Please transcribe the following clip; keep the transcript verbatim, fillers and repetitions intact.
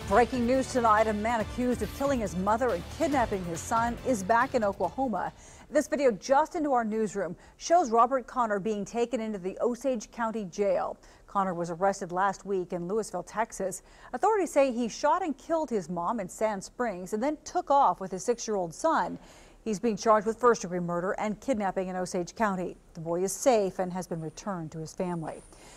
Breaking news tonight, a man accused of killing his mother and kidnapping his son is back in Oklahoma. This video just into our newsroom shows Robert Conner being taken into the Osage County Jail. Conner was arrested last week in Lewisville, Texas. Authorities say he shot and killed his mom in Sand Springs and then took off with his six-year-old son. He's being charged with first-degree murder and kidnapping in Osage County. The boy is safe and has been returned to his family.